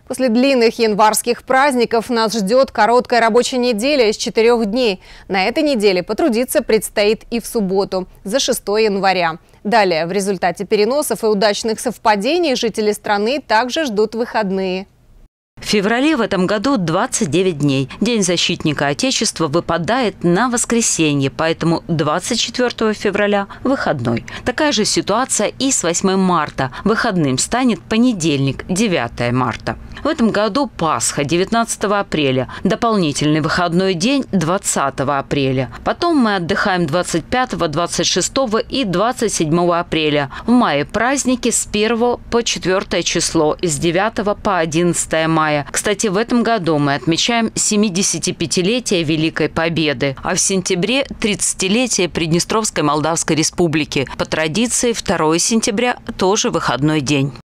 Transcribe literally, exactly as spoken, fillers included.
После длинных январских праздников нас ждет короткая рабочая неделя из четырех дней. На этой неделе потрудиться предстоит и в субботу, за шестое января. Далее, в результате переносов и удачных совпадений, жители страны также ждут выходные. В феврале в этом году двадцать девять дней. День защитника Отечества выпадает на воскресенье, поэтому двадцать четвёртого февраля – выходной. Такая же ситуация и с восьмым марта. Выходным станет понедельник, девятое марта. В этом году Пасха, девятнадцатого апреля. Дополнительный выходной день двадцатого апреля. Потом мы отдыхаем двадцать пятого, двадцать шестого и двадцать седьмого апреля. В мае праздники с первого по четвёртое число, с девятого по одиннадцатое мая. Кстати, в этом году мы отмечаем семидесятипятилетие Великой Победы, а в сентябре – тридцатилетие Приднестровской Молдавской Республики. По традиции, второе сентября – тоже выходной день.